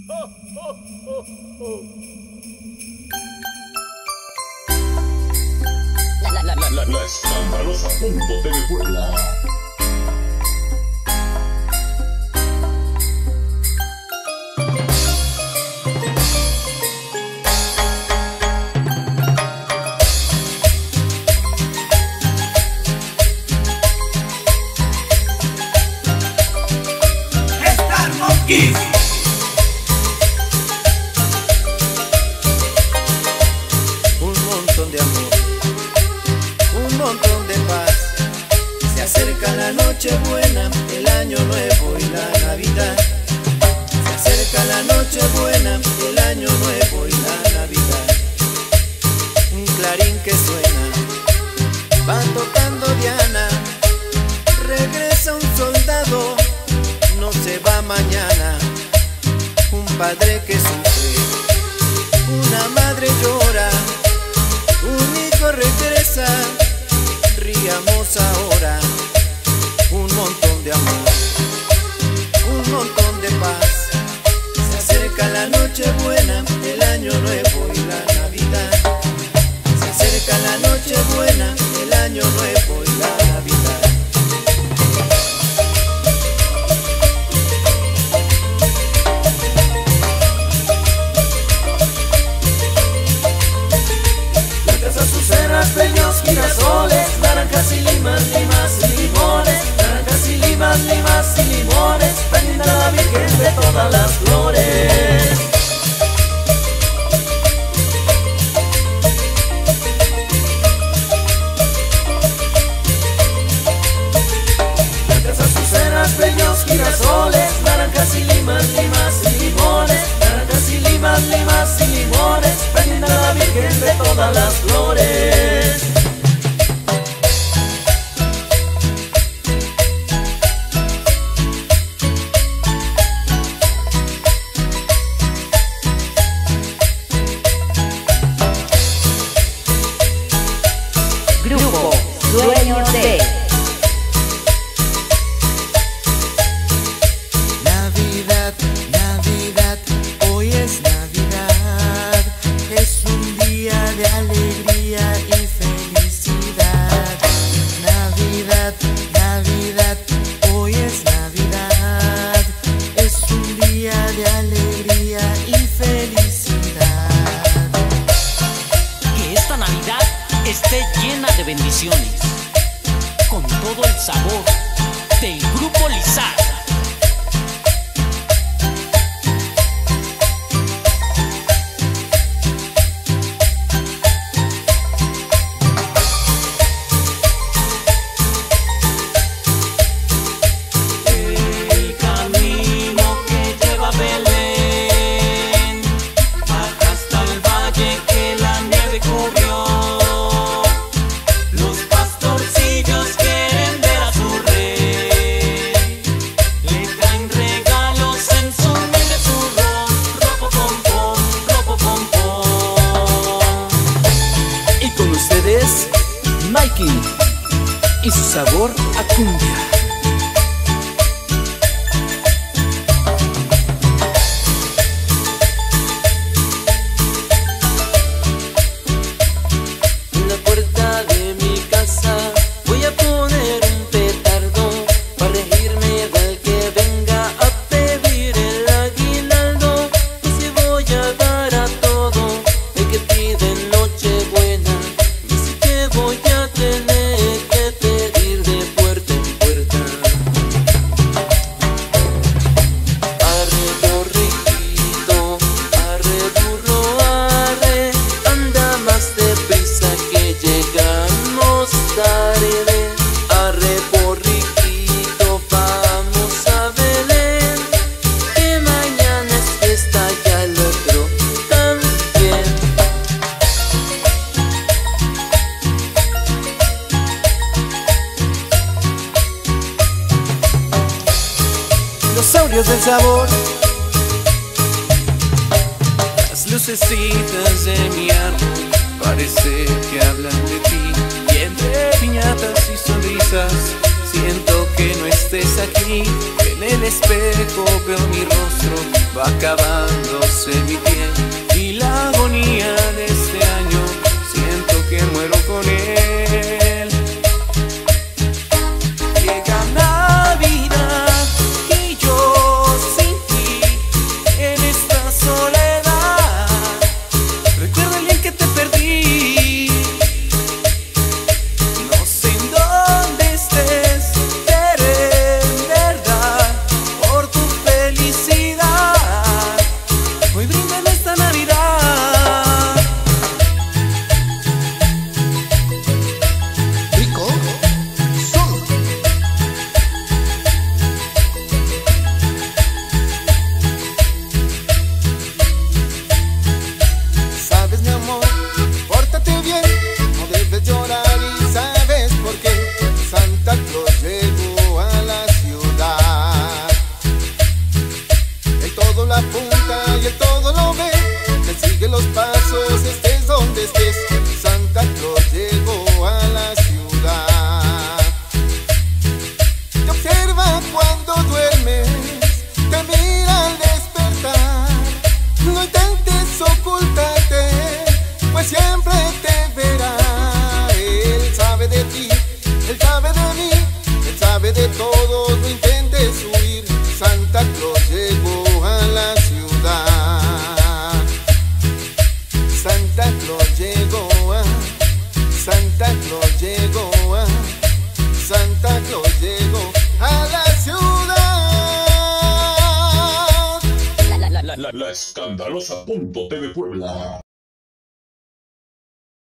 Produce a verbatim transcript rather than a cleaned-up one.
La, la, la, la, la, la escandalosa punto T V Puebla. Un montón de amor, un montón de paz. Se acerca la noche buena, el año nuevo y la Navidad. Se acerca la noche buena, el año nuevo y la Navidad. Un clarín que suena, va tocando Diana. Regresa un soldado, no se va mañana. Un padre que sufre, una madre llora, un hijo regresa, riamos ahora. Un montón de amor, un montón de paz. Se acerca la noche buena, el año nuevo y la Navidad. Se acerca la noche buena, el año nuevo y la Navidad. Peños, girasoles, naranjas y limas, limas y limones, naranjas y limas, limas y limones, bendita la Virgen de todas las flores. Blancas azucenas, peños, girasoles, naranjas y limas, limas y limones, naranjas y limas, limas y limones, bendita la Virgen de todas las flores. Grupo Sueños de Navidad, Navidad, hoy es Navidad. Es un día de alegría y felicidad. Navidad, Navidad, hoy es Navidad. Es un día de alegría y felicidad. Que esta Navidad esté llena de bendiciones, con todo el sabor del Grupo Lizarda. El camino que lleva a Belén, baja hasta el valle que la nieve cubrió. Los pastorcillos quieren ver a su rey, le traen regalos en su humilde zurrón, ropo pom pom, ropo pom pom. Y con ustedes, Mikey y su sabor a cumbia. En la puerta de mi casa voy a poner un petardo para regirme del que venga a pedir el aguinaldo. Y si voy a dar a todo el que pide Nochebuena, y sí que voy a tener que pedir de puerta en puerta. Arre borriquito, arre burro, arre, anda más deprisa que llegamos tarde. Arre borriquito, vamos a Belén, que mañana es fiesta y al otro también. Dinosaurios del sabor. Las lucecitas de mi árbol parece que hablan de ti. Y entre piñatas y sonrisas siento que no estés aquí. En el espejo veo mi rostro, va acabando todo lo apunta y él todo lo ve. Él sigue los pasos, estés donde estés. Santa Claus llegó a la ciudad. Te observa cuando duermes, te mira al despertar. No intentes ocultarte, pues siempre te verá. Él sabe de ti, él sabe de mí, él sabe de todo, no intentes huir. Santa Claus llegó a la ciudad. Santa Claus llegó a, Santa Claus llegó a, Santa Claus llegó a la ciudad. La, la, la, la, la escandalosa punto T V Puebla.